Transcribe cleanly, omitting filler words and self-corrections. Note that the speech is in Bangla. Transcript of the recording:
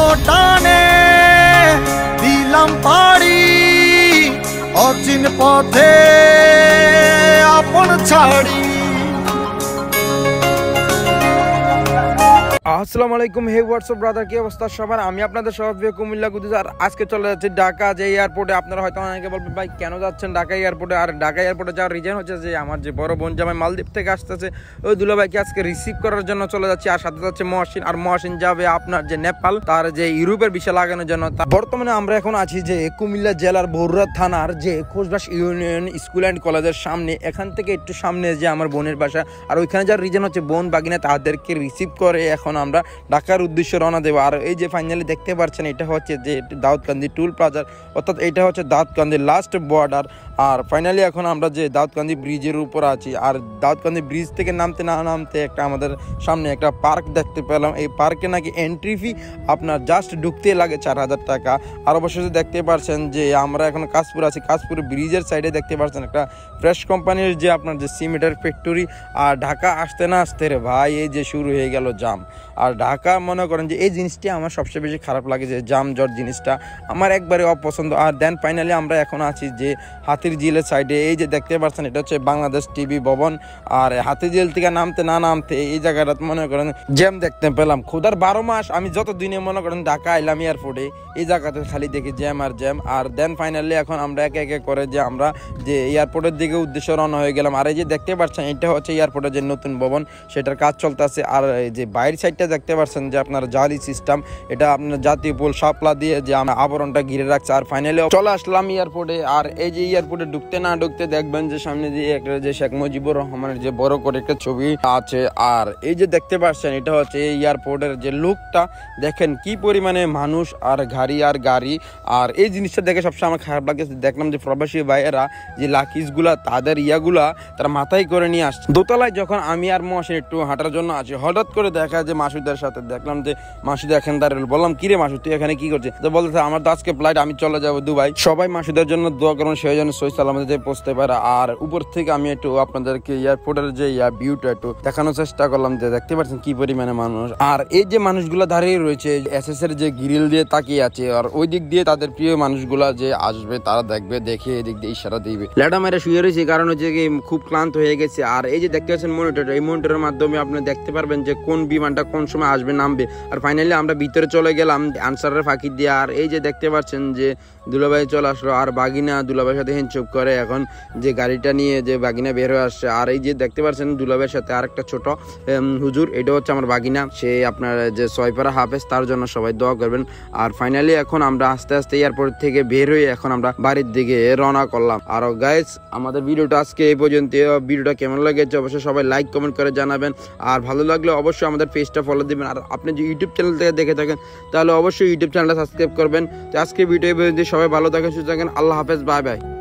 টানে দিলাম পাড়ি অচিন পথে আপন ছাড়ি। আসসালামু আলাইকুম, হে হোয়াটসঅ্যাপ ব্রাদার, কি অবস্থা সবার? আমি আপনাদের সবাই কুমিল্লা কুদ্দুস। আর আজকে চলে যাচ্ছি ঢাকা যে এয়ারপোর্টে। আপনারা হয়তো অনেকে বলবেন ভাই কেন যাচ্ছেন ঢাকা এয়ারপোর্টে? আর ঢাকা এয়ারপোর্টে যাওয়ার রিজন হচ্ছে যে আমার যে বড় বোন জামাই মালদ্বীপ থেকে আসতেছে, ওই দুলাভাইকে আজকে রিসিভ করার জন্য চলে যাচ্ছি। আর সাথে যাচ্ছে মহসিন, আর মহসিন যাবে আপনার যে নেপাল, তার যে ইউরোপের ভিসা লাগানোর জন্য। বর্তমানে আমরা এখন আছি যে কুমিল্লা জেলার বরুড়া থানার যে কোচবাস ইউনিয়ন স্কুল অ্যান্ড কলেজের সামনে। এখান থেকে একটু সামনে যে আমার বোনের বাসা, আর ওইখানে যার রিজন হচ্ছে বোন বাগিনা, তাদেরকে রিসিভ করে এখন আমরা ঢাকার উদ্দেশ্যে রওনা দেবো। আর এই যে ফাইনালি দেখতে পাচ্ছেন, এটা হচ্ছে যে দাউদকান্দি টুল প্লাজার, অর্থাৎ এটা হচ্ছে দাউদকান্দির লাস্ট বর্ডার। আর ফাইনালি এখন আমরা যে দাউদকান্দি ব্রিজের উপর আছি। আর দাউদকান্দি ব্রিজ থেকে নামতে না নামতে একটা আমাদের সামনে একটা পার্ক দেখতে পেলাম। এই পার্কে নাকি এন্ট্রি ফি আপনার জাস্ট ঢুকতে লাগে 4000 টাকা। আর অবশ্যই দেখতে পাচ্ছেন যে আমরা এখন কাশপুর আছি। কাশপুর ব্রিজের সাইডে দেখতে পাচ্ছেন একটা ফ্রেশ কোম্পানির যে আপনার যে সিমেন্টের ফ্যাক্টরি। আর ঢাকা আসতে না আসতে রে ভাই এই যে শুরু হয়ে গেল জাম। আর ঢাকা মনে করেন যে এই জিনিসটি আমার সবচেয়ে বেশি খারাপ লাগে, যে জাম জট জিনিসটা আমার একবারে অপছন্দ। আর দেন ফাইনালি আমরা এখন আছি যে হাতির ঝিলের সাইডে। এই যে দেখতে পাচ্ছেন এটা হচ্ছে বাংলাদেশ টিভি ভবন। আর হাতির ঝিল থেকে নামতে না নামতে এই জায়গাটা মনে করেন জ্যাম দেখতে পেলাম। খোদার 12 মাস আমি যত দিনে মনে করেন ঢাকা আইলাম এয়ারপোর্টে, এই জায়গাতে খালি দেখি জ্যাম আর জ্যাম। আর দেন ফাইনালি এখন আমরা একে একে করে যে আমরা যে এয়ারপোর্টের দিকে উদ্দেশ্যে রওনা হয়ে গেলাম। আর এই যে দেখতে পাচ্ছেন এটা হচ্ছে এয়ারপোর্টের যে নতুন ভবন, সেটার কাজ চলতেছে। আর এই যে বাইরের সাইডটা দেখতে পাচ্ছেন যে আপনার জালি সিস্টেম, এটা আপনার জাতীয় পোল শাপলা দিয়ে যে আমরা আবরণটা ঘিরে রাখছে। আর ফাইনালি চলে আসলাম এয়ারপোর্টে। আর এই যে এয়ারপোর্টে ঢুকতে না ঢুকতে দেখবেন যে সামনে দিয়ে একটা যে শেখ মুজিবুর রহমানের যে বড় করে একটা ছবি আছে। আর এই যে দেখতে পাচ্ছেন এটা হচ্ছে এয়ারপোর্টের যে লুকটা, দেখেন কি পরিমাণে মানুষ আর গাড়ি আর গাড়ি। আর এই জিনিসটা দেখে সবসময় আমার খারাপ লাগে, দেখলাম যে প্রবাসী ভাইয়েরা যে লাকিজ গুলা তাদের ইয়াগুলা তারা মাথায় করে নিয়ে আসছে। দোতলায় যখন আমি আর মহসিন একটু হাঁটার জন্য আছি, হঠাৎ করে দেখা যে মাসুদের সাথে দেখলাম যে মাসুদ এখানে দাঁড়ালো। বললাম কিরে মাসুদ তুই এখানে কি করছিস? তো বলতেছে আমার তো আজকে ফ্লাইট, আমি চলে যাবো দুবাই। সবাই মাসুদের জন্য দোয়া করুন, সেই জন্য সহি সালামতে পৌঁছতে পারে। আর উপর থেকে আমি একটু আপনাদেরকে এয়ারপোর্টের যে ভিউটা একটু দেখানোর চেষ্টা করলাম, যে দেখতে পাচ্ছেন কি পরিমাণে মানুষ। আর এই যে মানুষগুলো দাঁড়িয়ে রয়েছে এসএস এর যে গ্রিল দিয়ে তাকিয়ে আছে, আর ওই দিক দিয়ে তাদের প্রিয় মানুষগুলা যে আসবে তারা দেখবে, দেখে এদিক দিয়ে ইশারা দিবে। লেডা মেরে শুয়ে রয়েছে কারণ হচ্ছে কি খুব ক্লান্ত হয়ে গেছে। আর এই যে দেখতে পাচ্ছেন মনিটর, এই মনিটরের মাধ্যমে আপনি দেখতে পারবেন যে কোন বিমানটা কোন সময় আসবে নামবে। আর ফাইনালি আমরা ভিতরে চলে গেলাম আনসারের ফাঁকি দিয়ে। আর এই যে দেখতে পাচ্ছেন যে দুলাভাই চলে আসলো, আর বাগিনা দুলাভাইয়ের সাথে হ্যান্ডশেক করে এখন যে গাড়িটা নিয়ে যে বাগিনা বের হয়ে আসছে। আর এই যে দেখতে পাচ্ছেন দুলাভাইয়ের সাথে আরেকটা ছোট হুজুর, এটা হচ্ছে আমার বাগিনা, সে আপনার যে সয়পারা হাফেজ, তার জন্য সবাই দোয়া করবেন। আর ফাইনালি এখন আমরা আস্তে আস্তে এয়ারপোর্ট থেকে বের হয়ে এখন আমরা বাড়ির দিকে রওনা করলাম। আর গাইস আমাদের ভিডিওটা আজকে এই পর্যন্ত। ভিডিওটা কেমন লেগেছে অবশ্যই সবাই লাইক কমেন্ট করে জানাবেন। আর ভালো লাগলে অবশ্যই আমাদের পেজটা ফলো দিবেন। আর আপনি যে ইউটিউব চ্যানেল থেকে দেখে থাকেন তাহলে অবশ্যই ইউটিউব চ্যানেলটা সাবস্ক্রাইব করবেন। তো আজকে ভিডিও সবাই ভালো থাকেন, সুস্থ থাকেন, আল্লাহ হাফেজ, বাই বাই।